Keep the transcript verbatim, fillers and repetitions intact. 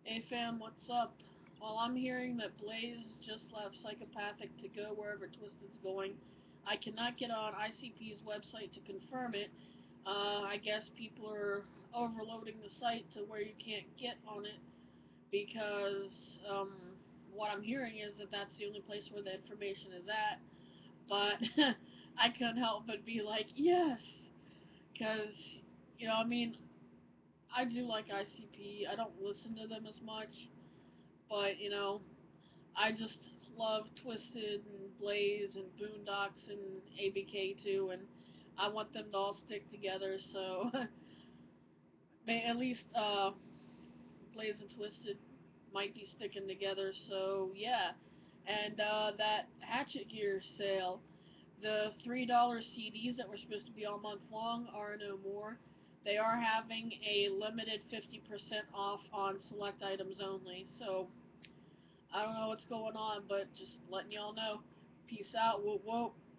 Hey fam, what's up? Well, I'm hearing that Blaze just left Psychopathic to go wherever Twiztid's going. I cannot get on I C P's website to confirm it. Uh, I guess people are overloading the site to where you can't get on it because um, what I'm hearing is that that's the only place where the information is at. But I couldn't help but be like, yes, because you know, I mean, I do like I C P. I don't listen to them as much, but you know, I just love Twiztid and Blaze and Boondocks and A B K too, and I want them to all stick together. So may at least uh, Blaze and Twiztid might be sticking together. So yeah, and uh, that Hatchetgear sale, the three dollar C Ds that were supposed to be all month long are no more. They are having a limited fifty percent off on select items only. So I don't know what's going on, but just letting y'all know. Peace out. Whoop whoop.